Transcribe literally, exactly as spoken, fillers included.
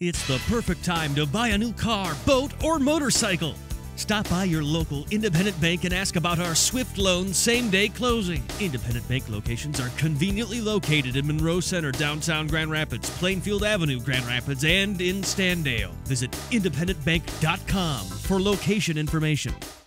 It's the perfect time to buy a new car, boat, or motorcycle. Stop by your local Independent Bank and ask about our Swift Loan same-day closing. Independent Bank locations are conveniently located in Monroe Center, downtown Grand Rapids, Plainfield Avenue, Grand Rapids, and in Standale. Visit independent bank dot com for location information.